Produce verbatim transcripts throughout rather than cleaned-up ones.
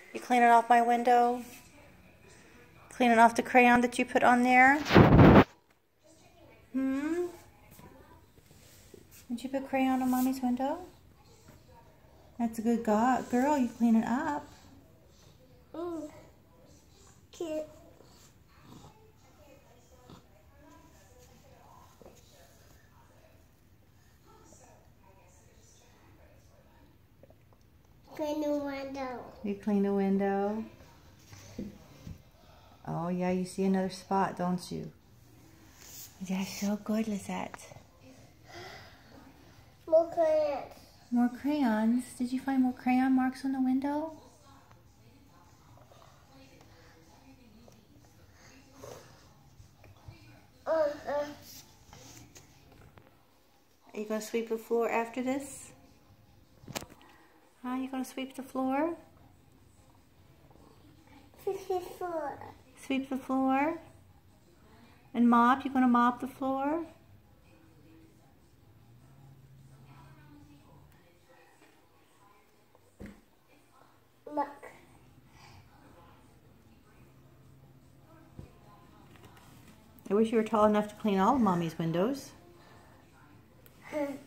You cleaning off my window? Cleaning off the crayon that you put on there? Hmm? Did you put crayon on Mommy's window? That's a good go girl. You clean it up. Mm. Cute. Clean the window. You clean the window. Oh yeah, you see another spot, don't you? That's so good, Lizette. More crayons. More crayons? Did you find more crayon marks on the window? Uh, uh. Are you going to sweep the floor after this? Huh? You going to sweep the floor? fifty-four. Sweep the floor? And mop? You going to mop the floor? Look. I wish you were tall enough to clean all of Mommy's windows. Kitten,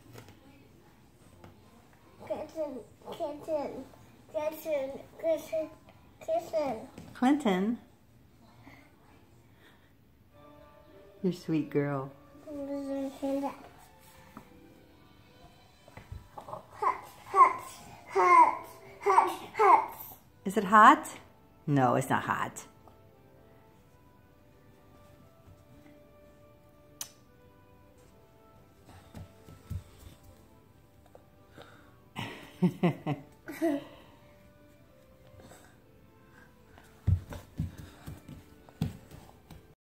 kitten, kitten, kitten, kitten. Clinton? You're a sweet girl. Hut, hut, hut, hut, hut. Is it hot? No, it's not hot.